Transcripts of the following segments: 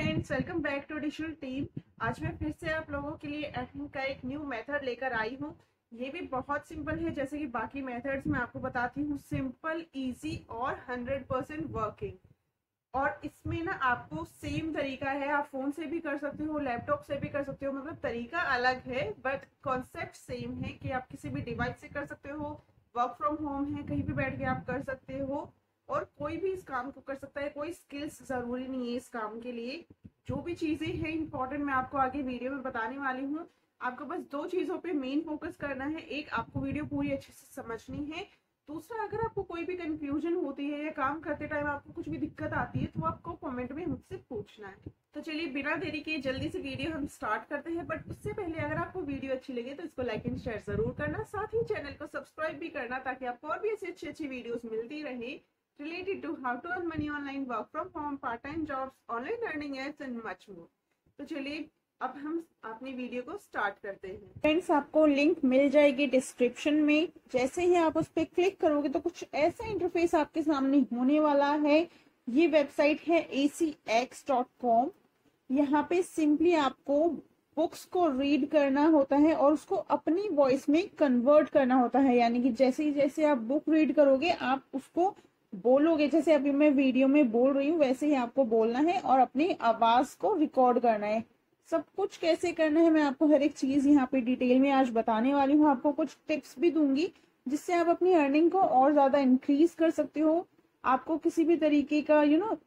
Friends, welcome back to digital team. आज मैं फिर से आप लोगों के लिए अर्निंग का एक न्यू मेथड लेकर आई हूँ। ये भी बहुत सिंपल है, जैसे कि बाकी मेथड्स मैं आपको बताती हूँ। सिंपल, इजी और 100% वर्किंग। और इसमें ना आपको सेम तरीका है, आप फोन से भी कर सकते हो, लैपटॉप से भी कर सकते हो। मतलब तरीका अलग है बट कॉन्सेप्ट सेम है कि आप किसी भी डिवाइस से कर सकते हो। वर्क फ्रॉम होम है, कहीं भी बैठ के आप कर सकते हो और कोई भी इस काम को कर सकता है। कोई स्किल्स जरूरी नहीं है इस काम के लिए। जो भी चीजें हैं इंपॉर्टेंट मैं आपको आगे वीडियो में बताने वाली हूँ। आपको बस दो चीजों पे मेन फोकस करना है। एक, आपको वीडियो पूरी अच्छे से समझनी है। दूसरा, अगर आपको कोई भी कंफ्यूजन होती है या काम करते टाइम आपको कुछ भी दिक्कत आती है तो आपको कमेंट में मुझसे पूछना है। तो चलिए बिना देरी के जल्दी से वीडियो हम स्टार्ट करते हैं। बट उससे पहले अगर आपको वीडियो अच्छी लगे तो इसको लाइक एंड शेयर जरूर करना, साथ ही चैनल को सब्सक्राइब भी करना ताकि आपको और भी ऐसी अच्छी वीडियोस मिलती रहे related to how to earn money online, work from home, part-time jobs, online learning apps and much more। तो चलिए अब हम अपनी वीडियो को स्टार्ट करते हैं। फ्रेंड्स, आपको लिंक मिल जाएगी डिस्क्रिप्शन में। जैसे ही आप उस पर क्लिक करोगे तो कुछ ऐसा इंटरफेस आपके सामने होने वाला है। ये वेबसाइट है acx.com। यहाँ पे सिंपली आपको बुक्स को रीड करना होता है और उसको अपनी वॉइस में कन्वर्ट करना होता है। यानी कि जैसे ही जैसे आप बुक रीड करोगे आप उसको बोलोगे, जैसे अभी मैं वीडियो में बोल रही हूँ वैसे ही आपको बोलना है और अपनी आवाज को रिकॉर्ड करना है। सब कुछ कैसे करना है मैं आपको हर एक चीज यहाँ पे डिटेल में आज बताने वाली हूँ। आपको कुछ टिप्स भी दूंगी जिससे आप अपनी अर्निंग को और ज्यादा इंक्रीज कर सकते हो। आपको किसी भी तरीके का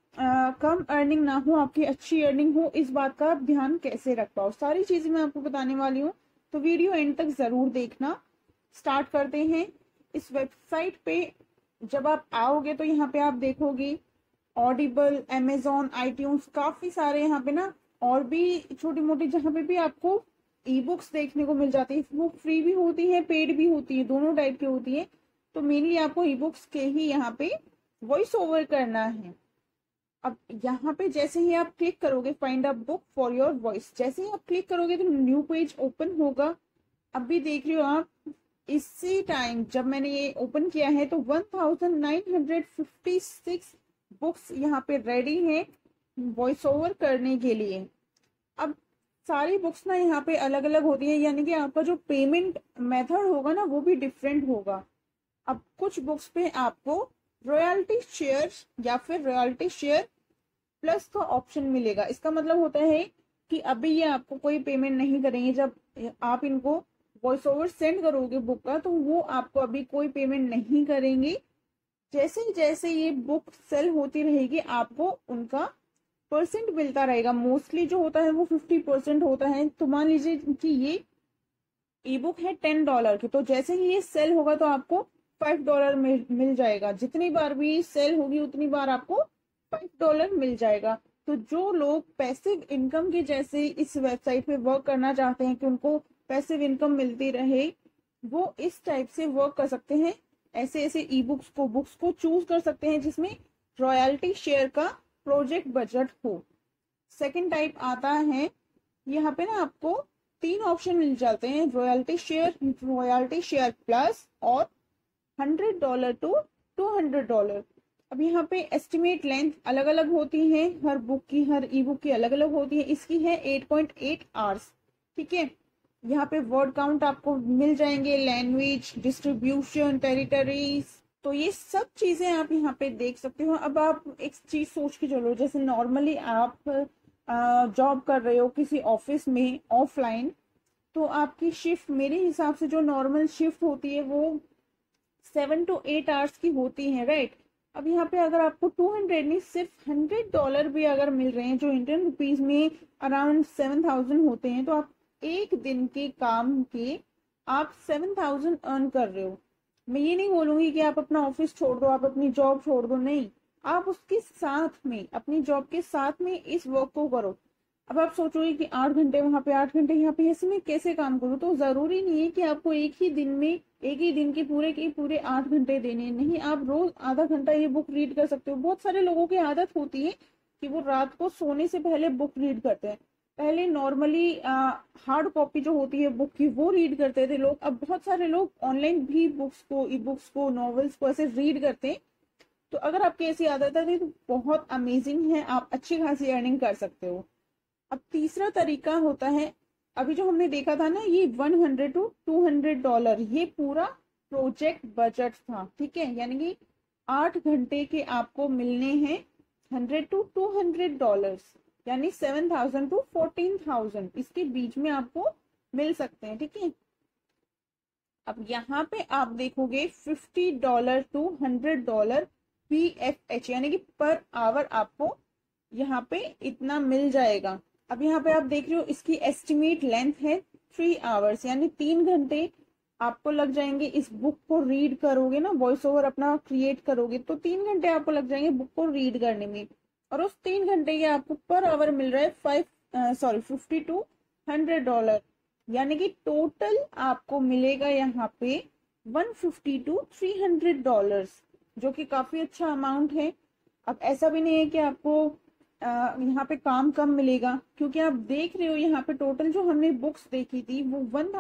कम अर्निंग ना हो, आपकी अच्छी अर्निंग हो, इस बात का आप ध्यान कैसे रख पाओ, सारी चीजें मैं आपको बताने वाली हूँ। तो वीडियो एंड तक जरूर देखना। स्टार्ट करते हैं। इस वेबसाइट पे जब आप आओगे तो यहाँ पे आप देखोगे ऑडिबल, अमेजोन, आईट्यून्स, काफी सारे यहाँ पे ना और भी छोटी मोटी जहाँ पे भी आपको ई बुक्स देखने को मिल जाती है। वो फ्री भी होती है, पेड भी होती है, दोनों टाइप की होती है। तो मेनली आपको ई बुक्स के ही यहाँ पे वॉइस ओवर करना है। अब यहाँ पे जैसे ही आप क्लिक करोगे find a book for your voice, जैसे ही आप क्लिक करोगे तो न्यू पेज ओपन होगा। अभी देख रहे हो आप, इसी टाइम जब मैंने ये ओपन किया है तो 1956 बुक्स यहाँ पे रेडी हैं वॉइस ओवर करने के लिए। अब सारी बुक्स ना यहाँ पे अलग अलग होती है, यानी कि आपका जो पेमेंट मेथड होगा ना वो भी डिफरेंट होगा। अब कुछ बुक्स पे आपको रॉयल्टी शेयर या फिर रॉयल्टी शेयर प्लस का ऑप्शन मिलेगा। इसका मतलब होता है कि अभी ये आपको कोई पेमेंट नहीं करेंगे। जब आप इनको वॉइस ओवर सेंड करोगे बुक का तो वो आपको अभी कोई पेमेंट नहीं करेंगे। जैसे जैसे ये बुक सेल होती रहेगी आपको उनका परसेंट मिलता रहेगा। मोस्टली जो होता है वो 50% होता है। तो मान लीजिए कि ये ई बुक है $10 की, तो जैसे ही ये सेल होगा तो आपको $5 मिल जाएगा। जितनी बार भी सेल होगी उतनी बार आपको $5 मिल जाएगा। तो जो लोग पैसिव इनकम के जैसे इस वेबसाइट पे वर्क करना चाहते हैं कि उनको पैसिव इनकम मिलती रहे, वो इस टाइप से वर्क कर सकते हैं। ऐसे ऐसे ई बुक्स को चूज कर सकते हैं जिसमें रॉयल्टी शेयर का प्रोजेक्ट बजट हो। सेकंड टाइप आता है, यहाँ पे ना आपको 3 ऑप्शन मिल जाते हैं, रॉयल्टी शेयर प्लस और $100 to $200। अब यहाँ पे एस्टिमेट लेंथ अलग अलग होती है, हर बुक की, हर ई बुक की अलग अलग होती है। इसकी है 8.8 आवर्स। ठीक है, यहाँ पे वर्ड काउंट आपको मिल जाएंगे, लैंग्वेज, डिस्ट्रीब्यूशन, टेरिटरीज, तो ये सब चीजें आप यहाँ पे देख सकते हो। अब आप एक चीज सोच के चलो, जैसे नॉर्मली आप जॉब कर रहे हो किसी ऑफिस में ऑफलाइन, तो आपकी शिफ्ट मेरे हिसाब से जो नॉर्मल शिफ्ट होती है वो 7 to 8 आवर्स की होती है, राइट। अब यहाँ पे अगर आपको 200 नहीं सिर्फ $100 भी अगर मिल रहे हैं जो इंडियन रुपीज में अराउंड 7,000 होते हैं, तो आप एक दिन के काम के आप 7,000 अर्न कर रहे हो। मैं ये नहीं बोलूंगी कि आप अपना ऑफिस छोड़ दो, आप अपनी जॉब छोड़ दो, नहीं, आप उसके साथ में, अपनी जॉब के साथ में इस वर्क को करो। अब आप सोचोगे कि 8 घंटे वहां पे, 8 घंटे यहाँ पे, ऐसे में कैसे काम करूँ। तो जरूरी नहीं है कि आपको एक ही दिन के पूरे 8 घंटे देने, नहीं, आप रोज आधा घंटा ये बुक रीड कर सकते हो। बहुत सारे लोगों की आदत होती है कि वो रात को सोने से पहले बुक रीड करते हैं। पहले नॉर्मली हार्ड कॉपी जो होती है बुक की वो रीड करते थे लोग। अब बहुत सारे लोग ऑनलाइन भी बुक्स को, ई बुक्स को, नॉवेल्स को ऐसे रीड करते हैं। तो अगर आपकी ऐसी आदत है तो बहुत अमेजिंग है, आप अच्छी खासी अर्निंग कर सकते हो। अब तीसरा तरीका होता है, अभी जो हमने देखा था ना ये 100 to 200 डॉलर, ये पूरा प्रोजेक्ट बजट था, ठीक है, यानी कि 8 घंटे के आपको मिलने हैं 100 to 200 डॉलर, यानी 7,000 to 14,000 इसके बीच में आपको मिल सकते हैं, ठीक है। अब यहाँ पे आप देखोगे $50 to $100 PFH, यानी कि पर आवर आपको यहाँ पे इतना मिल जाएगा। अब यहाँ पे आप देख रहे हो इसकी एस्टिमेट लेंथ है 3 आवर्स, यानी 3 घंटे आपको लग जाएंगे इस बुक को रीड करोगे ना, वॉइस ओवर अपना क्रिएट करोगे तो 3 घंटे आपको लग जाएंगे बुक को रीड करने में, और उस 3 घंटे के आपको पर आवर मिल रहा है 50 to 100 डॉलर, यानी कि टोटल आपको मिलेगा यहाँ पे 150 to 300 डॉलर, जो कि काफी अच्छा अमाउंट है। अब ऐसा भी नहीं है कि आपको यहाँ पे काम कम मिलेगा, क्योंकि आप देख रहे हो यहाँ पे टोटल जो हमने बुक्स देखी थी वो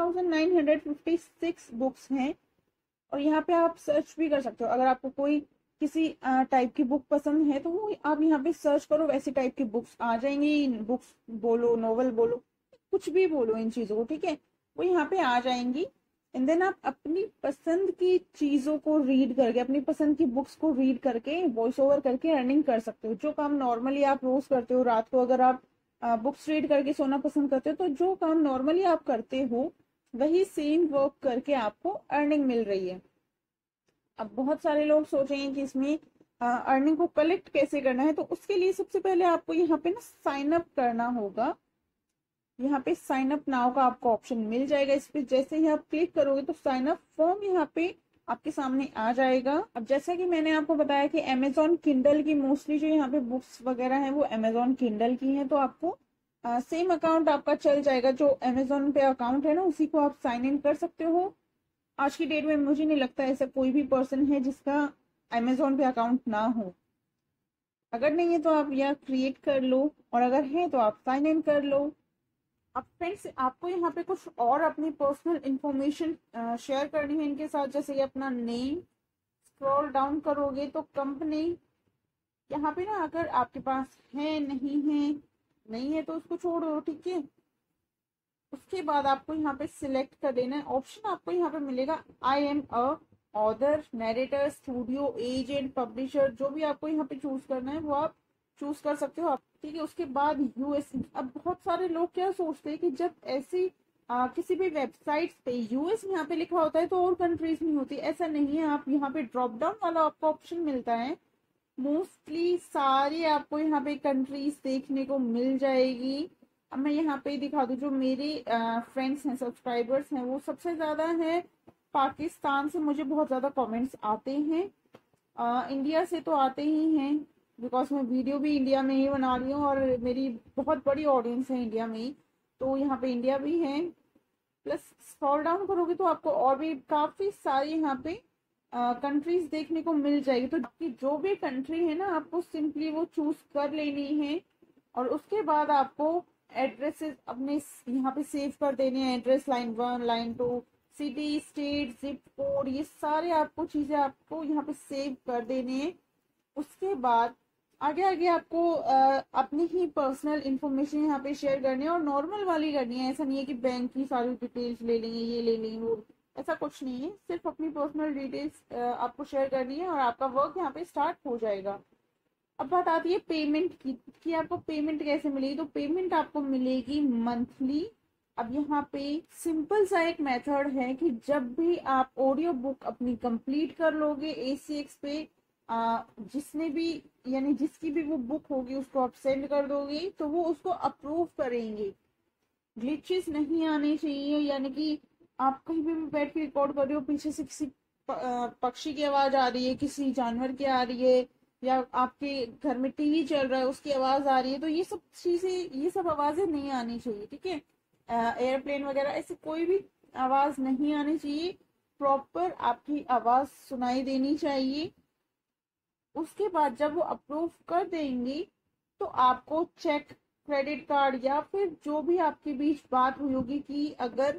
1956 बुक्स हैं, और यहाँ पे आप सर्च भी कर सकते हो, अगर आपको कोई किसी टाइप की बुक पसंद है तो वो आप यहाँ पे सर्च करो, वैसी टाइप की बुक्स आ जाएंगी, बुक्स बोलो, नोवेल बोलो, कुछ भी बोलो इन चीजों को, ठीक है, वो यहाँ पे आ जाएंगी। एंड देन आप अपनी पसंद की चीजों को रीड करके, अपनी पसंद की बुक्स को रीड करके वॉइस ओवर करके अर्निंग कर सकते हो। जो काम नॉर्मली आप रोज करते हो, रात को अगर आप बुक्स रीड करके सोना पसंद करते हो, तो जो काम नॉर्मली आप करते हो वही सेम वर्क करके आपको अर्निंग मिल रही है। अब बहुत सारे लोग सोच रहे हैं कि इसमें अर्निंग को कलेक्ट कैसे करना है, तो उसके लिए सबसे पहले आपको यहाँ पे ना साइन अप करना होगा। यहाँ पे साइन अप नाउ का आपको ऑप्शन मिल जाएगा, इस पे जैसे ही आप क्लिक करोगे तो साइन अप फॉर्म यहाँ पे आपके सामने आ जाएगा। अब जैसा कि मैंने आपको बताया कि अमेजॉन किंडल की मोस्टली जो यहाँ पे बुक्स वगैरह हैं वो अमेजॉन किंडल की हैं, तो आपको सेम अकाउंट आपका चल जाएगा, जो अमेजॉन पे अकाउंट है ना उसी को आप साइन इन कर सकते हो। आज की डेट में मुझे नहीं लगता ऐसा कोई भी पर्सन है जिसका अमेजॉन पे अकाउंट ना हो। अगर नहीं है तो आप या क्रिएट कर लो, और अगर है तो आप साइन इन कर लो। अब फ्रेंड्स आपको यहाँ पे कुछ और अपनी पर्सनल इंफॉर्मेशन शेयर करनी है इनके साथ, जैसे कि अपना नेम, स्क्रॉल डाउन करोगे तो कंपनी, यहाँ पे ना अगर आपके पास है नहीं है तो उसको छोड़ दो, ठीक है। उसके बाद आपको यहाँ पे सिलेक्ट कर देना है, ऑप्शन आपको यहाँ पे मिलेगा I am a author, narrator, studio, agent, publisher, जो भी आपको यहाँ पे चूज करना है वो आप चूज कर सकते हो आप, ठीक है। उसके बाद यूएस। अब बहुत सारे लोग क्या सोचते हैं कि जब ऐसी किसी भी वेबसाइट पे यूएस यहाँ पे लिखा होता है तो और कंट्रीज नहीं होती, ऐसा नहीं है। आप यहाँ पे ड्रॉप डाउन वाला आपको ऑप्शन मिलता है, मोस्टली सारी आपको यहाँ पे कंट्रीज देखने को मिल जाएगी। अब मैं यहाँ पे दिखा दूँ, जो मेरे फ्रेंड्स हैं, सब्सक्राइबर्स हैं, वो सबसे ज्यादा है पाकिस्तान से, मुझे बहुत ज्यादा कमेंट्स आते हैं। इंडिया से तो आते ही हैं, बिकॉज मैं वीडियो भी इंडिया में ही बना रही हूँ और मेरी बहुत बड़ी ऑडियंस है इंडिया में ही, तो यहाँ पे इंडिया भी है। प्लस स्क्रॉल डाउन करोगे तो आपको और भी काफी सारी यहाँ पे कंट्रीज देखने को मिल जाएगी। तो आपकी जो भी कंट्री है ना आपको सिंपली वो चूज कर लेनी है, और उसके बाद आपको एड्रेसेस अपने यहाँ पे सेव कर देने हैं, address line 1, line 2, city, state, zip code, ये सारे आपको चीजें आपको यहाँ पे सेव कर देने हैं। उसके बाद आगे आगे आपको अपनी ही पर्सनल इंफॉर्मेशन यहाँ पे शेयर करनी है, और नॉर्मल वाली करनी है। ऐसा नहीं है कि बैंक की सारी डिटेल्स ले लेंगे, ये ले लेंगे वो, ऐसा कुछ नहीं है। सिर्फ अपनी पर्सनल डिटेल्स आपको शेयर करनी है और आपका वर्क यहाँ पे स्टार्ट हो जाएगा। अब बात आती है पेमेंट की कि आपको पेमेंट कैसे मिलेगी। तो पेमेंट आपको मिलेगी मंथली। अब यहाँ पे सिंपल सा एक मेथड है कि जब भी आप ऑडियो बुक अपनी कंप्लीट कर लोगे ACX पे, जिसने भी यानी जिसकी भी वो बुक होगी उसको आप सेंड कर दोगे तो वो उसको अप्रूव करेंगे। ग्लिचेस नहीं आने चाहिए, यानी कि आप कहीं भी बैठ के रिकॉर्ड कर रहे हो, पीछे से किसी पक्षी की आवाज आ रही है, किसी जानवर की आ रही है, या आपके घर में टीवी चल रहा है उसकी आवाज आ रही है, तो ये सब चीजें, ये सब आवाजें नहीं आनी चाहिए, ठीक है। एयरप्लेन वगैरह ऐसी कोई भी आवाज नहीं आनी चाहिए, प्रॉपर आपकी आवाज सुनाई देनी चाहिए। उसके बाद जब वो अप्रूव कर देंगे तो आपको चेक, क्रेडिट कार्ड, या फिर जो भी आपके बीच बात हुई होगी कि अगर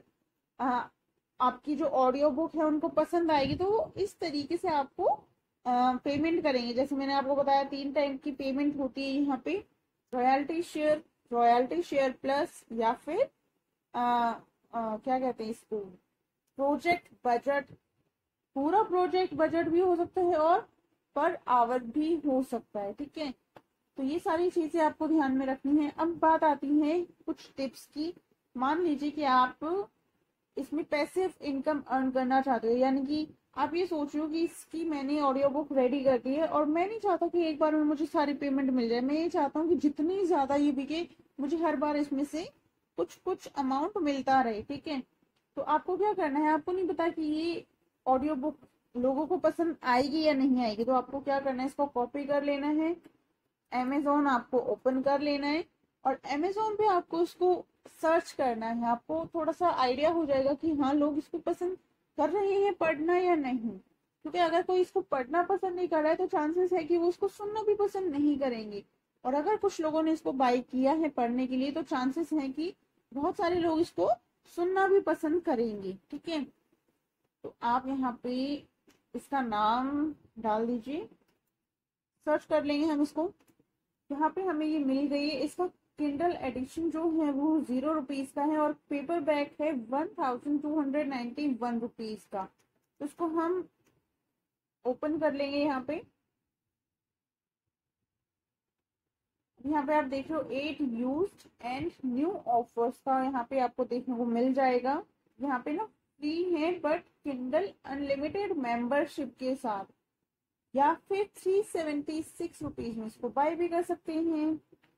आपकी जो ऑडियो बुक है उनको पसंद आएगी तो वो इस तरीके से आपको पेमेंट करेंगे। जैसे मैंने आपको बताया 3 टाइप की पेमेंट होती है यहाँ पे, royalty share, royalty share plus, या फिर क्या कहते हैं इसको, प्रोजेक्ट बजट। पूरा प्रोजेक्ट बजट भी हो सकता है और पर आवर भी हो सकता है, ठीक है। तो ये सारी चीजें आपको ध्यान में रखनी है। अब बात आती है कुछ टिप्स की। मान लीजिए कि आप इसमें पैसिव इनकम अर्न करना चाहते हो, यानी कि आप ये सोच रहे हो कि इसकी मैंने ऑडियो बुक रेडी कर दी है और मैं नहीं चाहता कि एक बार में मुझे सारी पेमेंट मिल जाए। मैं ये चाहता हूँ कि जितनी ज्यादा ये बिके मुझे हर बार इसमें से कुछ कुछ अमाउंट मिलता रहे, ठीक है। तो आपको क्या करना है, आपको नहीं पता कि ये ऑडियो बुक लोगों को पसंद आएगी या नहीं आएगी, तो आपको क्या करना है, इसको कॉपी कर लेना है, अमेजोन आपको ओपन कर लेना है और अमेजोन पे आपको उसको सर्च करना है। आपको थोड़ा सा आइडिया हो जाएगा कि हाँ लोग इसको पसंद कर रहे हैं पढ़ना या नहीं, क्योंकि अगर कोई इसको पढ़ना पसंद नहीं कर रहा है तो चांसेस है कि वो उसको सुनना भी पसंद नहीं करेंगे। और अगर कुछ लोगों ने इसको बाय किया है पढ़ने के लिए तो चांसेस है कि बहुत सारे लोग इसको सुनना भी पसंद करेंगे, ठीक है। तो आप यहाँ पे इसका नाम डाल दीजिए, सर्च कर लेंगे हम इसको। यहाँ पे हमें ये मिल गई है। इसका किंडल एडिशन जो है वो 0 रुपीज का है और पेपर बैक है 1291 रुपीज का। तो इसको हम ओपन कर लेंगे। यहाँ पे आप देख रहे हो 8 यूज्ड एंड न्यू ऑफर्स का यहाँ पे आपको देखने को मिल जाएगा। यहाँ पे ना फ्री है बट किंडल अनलिमिटेड मेंबरशिप के साथ, या फिर 376 रुपीज में इसको बाय भी कर सकते हैं।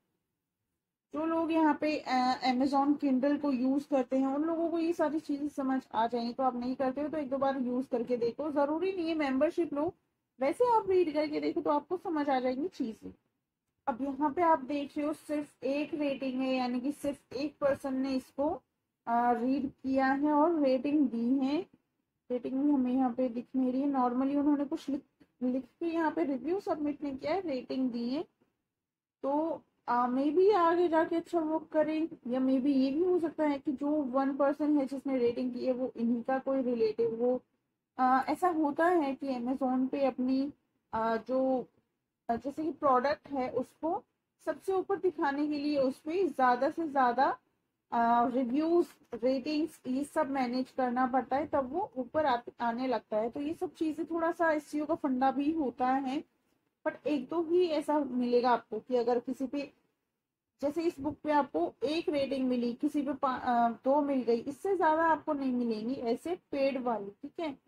जो लोग यहाँ पे अमेजोन किंडल को यूज करते हैं उन लोगों को ये सारी चीजें समझ आ जाएंगी। तो आप नहीं करते हो तो एक दो बार यूज करके देखो, जरूरी नहीं है मेंबरशिप लो, वैसे आप रीड करके देखो तो आपको समझ आ जाएंगी चीजें। अब यहाँ पे आप देख रहे हो सिर्फ एक रेटिंग है, यानी कि सिर्फ एक पर्सन ने इसको रीड किया है और रेटिंग दी है। रेटिंग भी हमें यहाँ पे दिख नहीं रही है, नॉर्मली उन्होंने कुछ लिख के यहाँ पे रिव्यू सबमिट नहीं किया है, रेटिंग दी है। तो मे बी आगे जाके अच्छा वर्क करें, या मे बी ये भी हो सकता है कि जो 1 पर्सन है जिसने रेटिंग की है वो इन्हीं का कोई रिलेटिव हो। ऐसा होता है कि अमेजोन पे अपनी जो जैसे कि प्रोडक्ट है उसको सबसे ऊपर दिखाने के लिए उस पर ज्यादा से ज्यादा रिव्यूज रेटिंग्स ये सब मैनेज करना पड़ता है, तब वो ऊपर आने लगता है। तो ये सब चीजें थोड़ा सा एसईओ का फंडा भी होता है। बट एक तो ही ऐसा मिलेगा आपको कि अगर किसी पे, जैसे इस बुक पे आपको एक रेटिंग मिली, किसी पे 2 मिल गई, इससे ज्यादा आपको नहीं मिलेंगी ऐसे पेड वाली, ठीक है।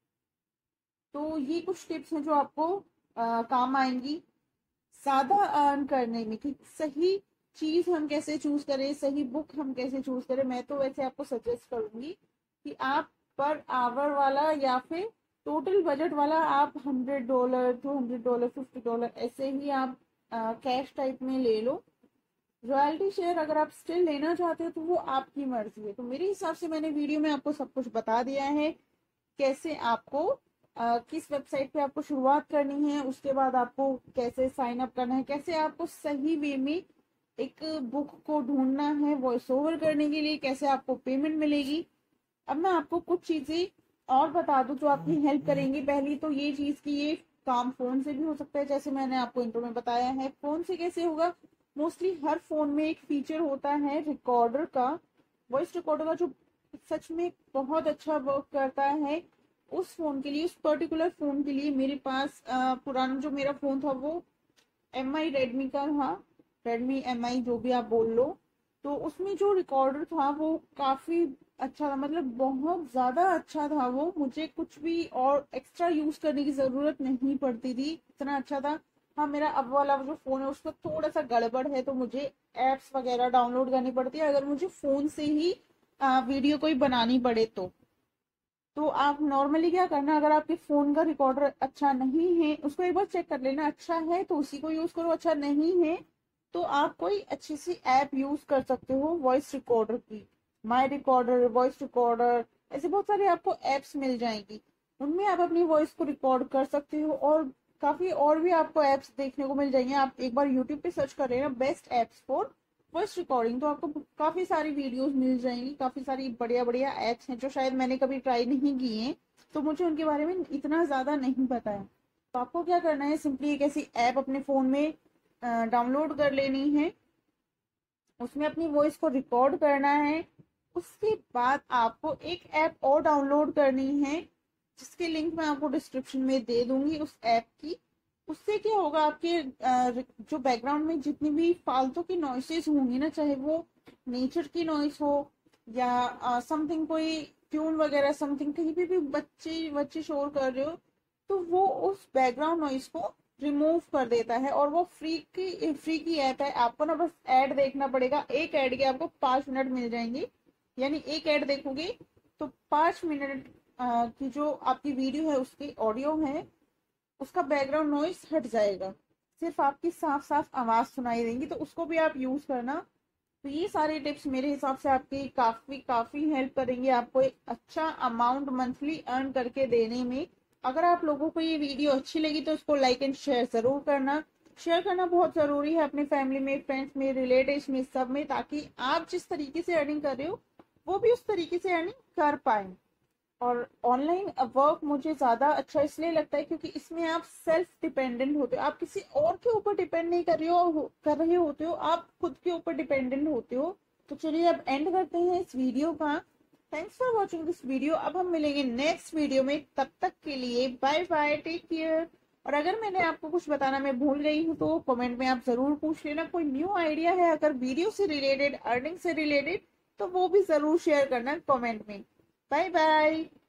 तो ये कुछ टिप्स हैं जो आपको काम आएंगी ज्यादा अर्न करने में, कि सही चीज हम कैसे चूज करें, सही बुक हम कैसे चूज करें। मैं तो वैसे आपको सजेस्ट करूंगी कि आप पर आवर वाला या फिर टोटल बजट वाला आप $100, $200, $50 ऐसे ही आप कैश टाइप में ले लो। रॉयल्टी शेयर अगर आप स्टिल लेना चाहते हो तो वो आपकी मर्जी है। तो मेरे हिसाब से मैंने वीडियो में आपको सब कुछ बता दिया है, कैसे आपको किस वेबसाइट पे आपको शुरुआत करनी है, उसके बाद आपको कैसे साइन अप करना है, कैसे आपको सही वे में एक बुक को ढूंढना है वॉइस ओवर करने के लिए, कैसे आपको पेमेंट मिलेगी। अब मैं आपको कुछ चीजें और बता दूं जो आपकी हेल्प करेंगी। पहली तो ये चीज कि ये काम फोन से भी हो सकता है, जैसे मैंने आपको इंट्रो में बताया है। फोन से कैसे होगा, मोस्टली हर फोन में एक फीचर होता है रिकॉर्डर का, वॉइस रिकॉर्डर का, जो सच में बहुत अच्छा वर्क करता है उस फोन के लिए, उस पर्टिकुलर फोन के लिए। मेरे पास पुराना जो मेरा फोन था वो MI रेडमी का था, रेडमी MI जो भी आप बोल लो। तो उसमें जो रिकॉर्डर था वो काफी अच्छा था, मतलब बहुत ज्यादा अच्छा था वो, मुझे कुछ भी और एक्स्ट्रा यूज करने की जरूरत नहीं पड़ती थी, इतना अच्छा था। हाँ, मेरा अब वाला जो फोन है उसका थोड़ा सा गड़बड़ है, तो मुझे एप्स वगैरह डाउनलोड करनी पड़ती है अगर मुझे फोन से ही वीडियो कोई बनानी पड़े तो आप नॉर्मली क्या करना, अगर आपके फोन का रिकॉर्डर अच्छा नहीं है उसको एक बार चेक कर लेना, अच्छा है तो उसी को यूज करो, अच्छा नहीं है तो आप कोई अच्छी सी ऐप यूज कर सकते हो वॉइस रिकॉर्डर की। माई रिकॉर्डर, वॉइस रिकॉर्डर, ऐसे बहुत सारे आपको एप्स मिल जाएंगी, उनमें आप अपनी वॉइस को रिकॉर्ड कर सकते हो। और काफी और भी आपको एप्स देखने को मिल जाएंगे। आप एक बार यूट्यूब पे सर्च कर लेना best apps for voice recording, तो आपको काफी सारी वीडियोस मिल जाएंगी, काफी सारी बढ़िया बढ़िया एप्स हैं जो शायद मैंने कभी ट्राई नहीं की हैं, तो मुझे उनके बारे में इतना ज्यादा नहीं पता है। तो आपको क्या करना है, सिंपली एक ऐसी ऐप अपने फोन में डाउनलोड कर लेनी है, उसमें अपनी वॉइस को रिकॉर्ड करना है। उसके बाद आपको एक ऐप और डाउनलोड करनी है, जिसकी लिंक मैं आपको डिस्क्रिप्शन में दे दूंगी उस ऐप की। उससे क्या होगा, आपके जो बैकग्राउंड में जितनी भी फालतू की नॉइसेस होंगी ना, चाहे वो नेचर की नॉइस हो या समथिंग कोई ट्यून वगैरह समथिंग, कहीं पे भी बच्चे बच्चे शोर कर रहे हो, तो वो उस बैकग्राउंड नॉइस को रिमूव कर देता है। और वो फ्री की ऐप है। आपको ना बस ऐड देखना पड़ेगा। एक ऐड के आपको 5 मिनट मिल जाएंगे, यानी एक ऐड देखोगे तो 5 मिनट की जो आपकी वीडियो है उसकी ऑडियो है, उसका बैकग्राउंड नॉइस हट जाएगा। सिर्फ आपकी साफ साफ आवाज सुनाई देंगी। तो उसको भी आप यूज करना। तो ये सारे टिप्स मेरे हिसाब से आपकी काफी काफी हेल्प करेंगे आपको एक अच्छा अमाउंट मंथली अर्न करके देने में। अगर आप लोगों को ये वीडियो अच्छी लगी तो इसको लाइक एंड शेयर जरूर करना। शेयर करना बहुत जरूरी है अपने फैमिली में, फ्रेंड्स में, रिलेटिव्स में, सब में, ताकि आप जिस तरीके से अर्निंग कर रहे हो वो भी उस तरीके से अर्निंग कर पाए। और ऑनलाइन वर्क मुझे ज्यादा अच्छा इसलिए लगता है क्योंकि इसमें आप सेल्फ डिपेंडेंट होते हो। आप किसी और के ऊपर डिपेंड नहीं कर रहे होते हो, आप खुद के ऊपर डिपेंडेंट होते हो। तो चलिए अब एंड करते हैं इस वीडियो का। Thanks for watching this video. अब हम मिलेंगे नेक्स्ट वीडियो में, तब तक के लिए बाय बाय, टेक केयर। और अगर मैंने आपको कुछ बताना मैं भूल गई हूँ तो कमेंट में आप जरूर पूछ लेना। कोई न्यू आइडिया है अगर वीडियो से रिलेटेड, अर्निंग से रिलेटेड, तो वो भी जरूर शेयर करना कमेंट में। Bye bye.